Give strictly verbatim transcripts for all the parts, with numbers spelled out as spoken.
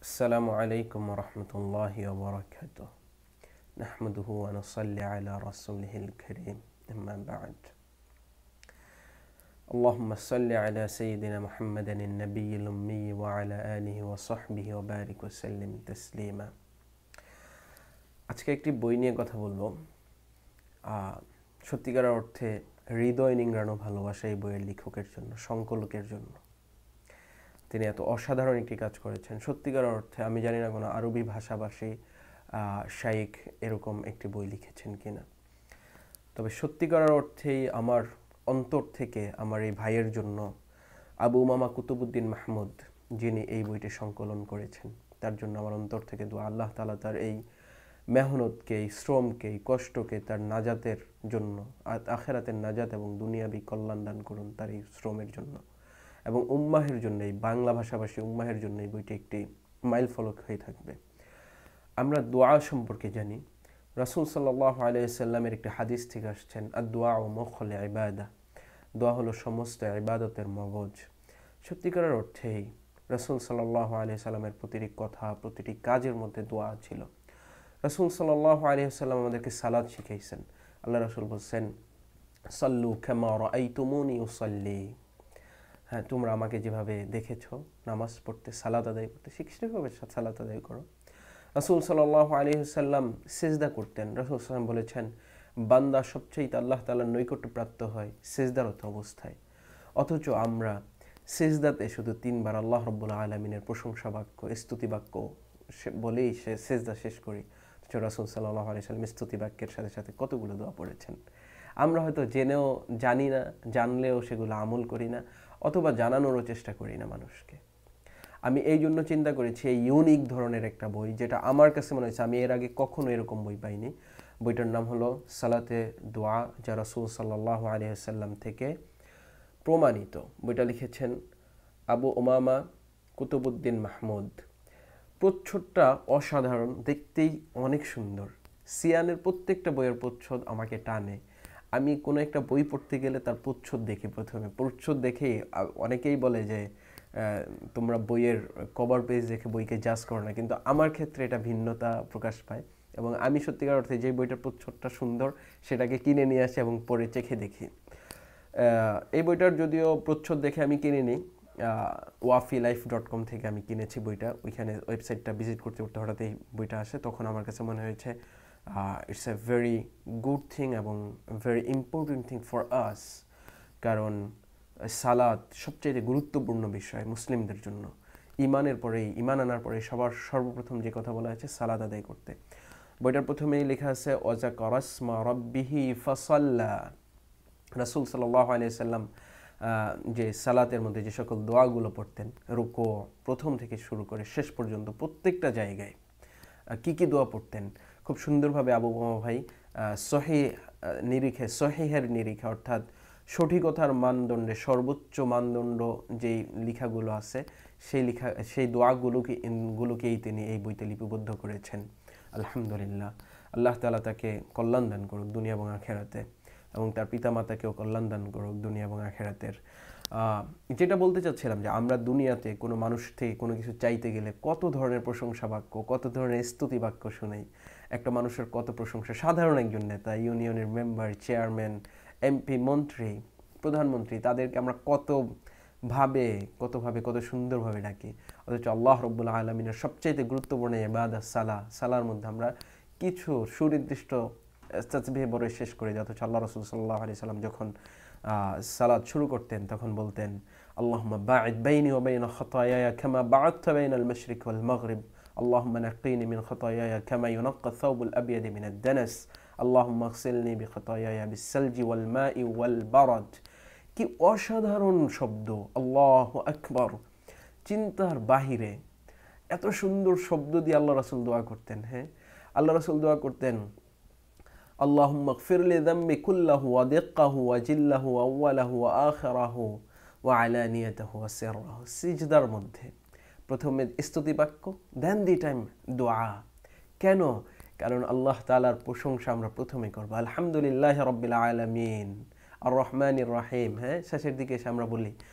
السلام عليكم ورحمة الله وبركاته نحمده ونصلي على رسوله الكريم أما بعد اللهم صل على سيدنا محمد النبي الأمي وعلى آله وصحبه وبارك وسلم تسليما আজকে একটি বই নিয়ে কথা বলবো সত্যিকার অর্থে হৃদয় নিংড়ানো ভালোবাসা এই বইয়ের লেখকের জন্য সংকলকের জন্য তিনি এত অসাধারণ একটি কাজ করেছেন সত্যিকার অর্থে আমি জানি না কোনো আরবি ভাষাভাষী শাইখ এরকম একটি বই লিখেছেন কিনা তবে সত্যিকার অর্থেই আমার অন্তর থেকে আমার এই ভাইয়ের জন্য আবু উমামা কুতুবউদ্দিন মাহমুদ যিনি এই বইটি সংকলন করেছেন তার জন্য আমার অন্তর থেকে দোয়া আল্লাহ তাআলা তার এই মেহনতকে এই শ্রমকে এই কষ্টকে তার নাজাতের জন্য আখিরাতের নাজাত এবং দুনিয়াবি কল্যাণ দান করুন তার এই শ্রমের জন্য এবং উম্মাহের জন্য এই বাংলা ভাষাভাষী উম্মাহের জন্য এই বইটি একটি মাইলফলক হয়ে থাকবে আমরা দোয়া সম্পর্কে জানি রাসূল সাল্লাল্লাহু আলাইহি সাল্লামের একটি হাদিস থেকে আসছেন আদ-দুআ মুখল ইবাদা দোয়া হলো সমস্ত ইবাদতের মগজ সত্যিকারের অর্থেই রাসূল সাল্লাল্লাহু আলাইহি সাল্লামের প্রতিটি কথা প্রতিটি কাজের মধ্যে দোয়া ছিল রাসূল সাল্লাল্লাহু আলাইহি সাল্লাম আমাদেরকে সালাত শিখাইছেন আল্লাহ রাসূল বলেন সাল্লু কামা রাআইতুমুনি উসাল্লি হ্যাঁ তোমরা আমাকে যেভাবে দেখেছো নামাজ পড়তে সালাত আদায় করতে শিখতে সালাত আদায় করো রাসূল সাল্লাল্লাহু আলাইহি সাল্লাম সিজদা করতেন রাসূল সাল্লাম বলেছেন বান্দা সবচেয়ে আল্লাহ তাআলার নৈকট্যপ্রাপ্ত হয় সিজদারত অবস্থায় অথচ আমরা সিজদাতে শুধু তিনবার আল্লাহ রাব্বুল আলামিনের প্রশংসা বাক্য স্তুতি বাক্য বলেই সে সিজদা শেষ করি অথচ রাসূল সাল্লাল্লাহু আলাইহি সাল্লাম স্তুতি বাক্যের সাথে সাথে কতগুলো দোয়া পড়েছেন আমরা হয়তো জেনেও জানি না জানলেও সেগুলো আমল করি না অথবা জানানোরও চেষ্টা করি না মানুষকে আমি এই জন্য চিন্তা করেছি এই ইউনিক ধরনের একটা বই যেটা আমার কাছে মনে হয়েছে আমি এর আগে কখনো এরকম বই পাইনি বইটার নাম হলো সালাতে দোয়া যা রাসূল সাল্লাল্লাহু আলাইহি সাল্লাম থেকে প্রমাণিত বইটা লিখেছেন আবু উমামা কুতুবউদ্দিন মাহমুদ প্রচ্ছদটা অসাধারণ দেখতেই অনেক সুন্দর সিয়ানের প্রত্যেকটা বইয়ের প্রচ্ছদ আমাকে টানে আমি কোনো একটা বই পড়তে গেলে তার প্রচ্ছদ দেখি প্রথমে প্রচ্ছদ দেখেই অনেকেই বলে যে তোমরা বইয়ের কভার পেজ দেখে বইকে জাজ করো না কিন্তু আমার ক্ষেত্রে এটা ভিন্নতা প্রকাশ পায় এবং আমি সত্যিকার অর্থে যে বইটার প্রচ্ছদটা সুন্দর সেটাকে কিনে নিয়ে আসি এবং পড়ে চেখে দেখি এই বইটার যদিও প্রচ্ছদ দেখে আমি কিনে নিই ওয়াফি লাইফ ডট কম থেকে আমি কিনেছি বইটা ওইখানে ওয়েবসাইটটা ভিজিট করতে করতে হঠাৎ এই বইটা আসে তখন আমার কাছে মনে হয়েছে it's a very good thing এবং very important thing for us কারণ সালাত সবচেয়ে গুরুত্বপূর্ণ বিষয় মুসলিমদের জন্য ইমানের পরেই ইমান আনার পরে সবার সর্বপ্রথম যে কথা বলা আছে সালাত আদায় করতে বইটার প্রথমেই লেখা আছে ওয়াজাকারা ইসমা রাব্বিহি ফাসাল্লা রাসূল সাল্লাল্লাহু আলাইহি সাল্লাম যে সালাতের মধ্যে যে সকল দোয়াগুলো পড়তেন রুকু প্রথম থেকে শুরু করে শেষ পর্যন্ত প্রত্যেকটা জায়গায় কি কি দোয়া পড়তেন খুব সুন্দরভাবে আবু উমামা ভাই সহিহ নিরিখে সহিহের নিরিখে অর্থাৎ সঠিকতার মানদণ্ডে সর্বোচ্চ মানদণ্ড যেই লেখাগুলো আছে সেই লেখা সেই দোয়াগুলোকে গুলোকেই তিনি এই বইতে লিপিবদ্ধ করেছেন আলহামদুলিল্লাহ আল্লাহ তাআলা তাকে কল্যাণ দান করুক দুনিয়া এবং আখিরাতে এবং তার পিতামাতাকেও কল্যাণ দান করুক দুনিয়া এবং আখিরাতের যেটা বলতে চাচ্ছিলাম যে আমরা দুনিয়াতে কোনো মানুষ থেকে কোনো কিছু চাইতে গেলে কত ধরনের প্রশংসা বাক্য কত ধরনের স্তুতি বাক্য শুনাই একটা মানুষের কত প্রশংসা সাধারণ একজন নেতা ইউনিয়নের মেম্বার চেয়ারম্যান এমপি মন্ত্রী প্রধানমন্ত্রী তাদেরকে আমরা কতভাবে কতভাবে কত সুন্দরভাবে ডাকি অথচ আল্লাহ রাব্বুল আলামিনের সবচেয়ে গুরুত্বপূর্ণ ইবাদত সালাহ সালার মধ্যে আমরা কিছু সুনির্দিষ্ট তাসবিহ বলে শেষ করে দিই অথচ আল্লাহ রাসূল সাল্লাল্লাহু আলাইহি সাল্লাম যখন সালাত শুরু করতেন তখন বলতেন আল্লাহুম্মা বা'id বাইনি ওয়া বাইনা খাতায়ায়া কামা বা'adta বাইনাল মাশরিক ওয়াল মাগরিব আল্লাহুম্মা নাক্কিনি মিন খাতায়ায়া কামা ইউনাক্কা আথ-থাওবুল আবয়াদ মিন আদ-দানাস আল্লাহুম্মা আগসিলনি বিখাতায়ায়া বিস-সালজি ওয়াল মাই ওয়াল বারাদ কি অসাধারণ শব্দ আল্লাহু আকবার চিন্তার বাহিরে এত সুন্দর শব্দ দিয়ে আল্লাহ রাসূল দোয়া করতেন হ্যাঁ আল্লাহ রাসূল দোয়া করতেন আল্লাহুম্মা আগফির লি যামবি কুল্লাহু ওয়া দিক্কাহু ওয়া জিল্লাহু ওয়া আউওয়ালাহু ওয়া আখিরাহু ওয়া আলানিয়াতাহু ওয়া সিররাহু সিজদার মধ্যে প্রথমে স্তুতি বাক্য দেন দি টাইম দোয়া কেন কারণ আল্লাহ তাআলার প্রশংসা আমরা প্রথমে করব আলহামদুলিল্লাহি রাব্বিল আলামিন আর রহমানির রহিম হ্যাঁ শেষের দিকে এসে আমরা বলি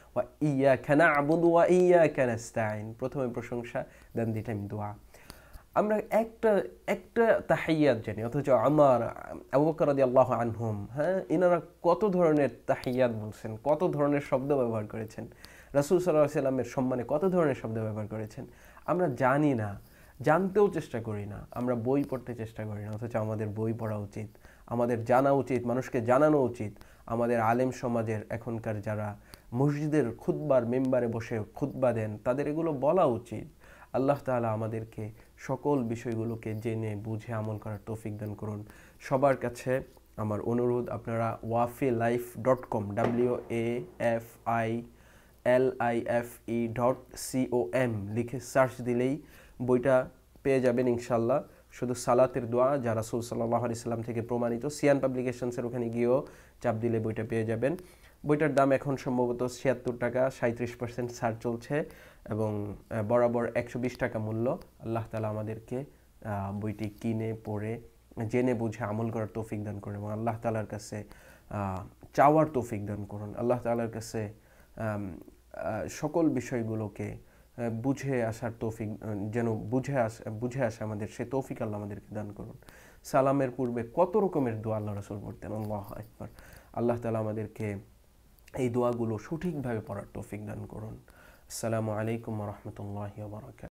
ওয়া ইয়াকা না'বুদু ওয়া ইয়াকা নাস্তাইন, প্রথমে প্রশংসা, দেন দিলাম দোয়া। আমরা একটা একটা তাহিয়াত জানি, অথচ আমার আবু বকর রাদিয়াল্লাহু আনহুম, হ্যাঁ, ইনারা কত ধরনের তাহিয়াত বলছেন, কত ধরনের শব্দ ব্যবহার করেছেন, রাসূল সাল্লাল্লাহু আলাইহি সাল্লামের সম্মানে কত ধরনের শব্দ ব্যবহার করেছেন। আমরা জানি না, জানতেও চেষ্টা করি না, আমরা বই পড়তে চেষ্টা করি না, অথচ আমাদের বই পড়া উচিত, আমাদের জানা উচিত, মানুষকে জানানো উচিত। আমাদের আলেম সমাজের এখনকার যারা মসজিদের খুতবার মেম্বারে বসে খুতবা দেন, তাদের এগুলো বলা উচিত। আল্লাহ তাআলা আমাদেরকে সকল বিষয়গুলোকে জেনে বুঝে আমল করার তৌফিক দান করুন। সবার কাছে আমার অনুরোধ, আপনারা Wafi life dot com, W A F I L I F E dot C O M লিখে সার্চ দিলেই বইটা পেয়ে যাবেন ইনশাল্লাহ। শুধু সালাতের দোয়া যা রাসূল সাল্লাল্লাহু আলাইহি সাল্লাম থেকে প্রমাণিত, সিয়ান পাবলিকেশনসের ওখানে গিয়েও চাপ দিলে বইটা পেয়ে যাবেন। বইটার দাম এখন সম্ভবত ছিয়াত্তর টাকা, সাঁত্রিশ পার্সেন্ট ছাড় চলছে, এবং বরাবর একশো বিশ টাকা মূল্য। আল্লাহ তাআলা আমাদেরকে বইটি কিনে পড়ে জেনে বুঝে আমল করার তৌফিক দান করুন, এবং আল্লাহ তাআলার কাছে চাওয়ার তৌফিক দান করুন। আল্লাহ তাআলার কাছে সকল বিষয়গুলোকে বুঝে আসার তৌফিক, যেন বুঝে আস বুঝে আসে আমাদের, সে তৌফিক আল্লাহ আমাদেরকে দান করুন। সালামের পূর্বে কত রকমের দোয়া আল্লাহ রাসূল পড়তেন, আল্লাহু আকবার। আল্লাহ তাআলা আমাদেরকে এই দোয়াগুলো সঠিকভাবে পড়ার তৌফিক দান করুন। আসসালামু আলাইকুম ওয়া রাহমাতুল্লাহি ওয়া বারাকাতুহু।